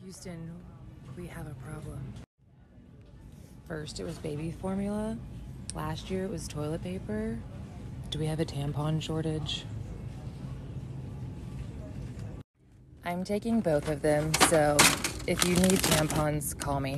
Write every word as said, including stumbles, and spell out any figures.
Houston, we have a problem. First it was baby formula. Last year it was toilet paper. Do we have a tampon shortage? I'm taking both of them, so if you need tampons, call me.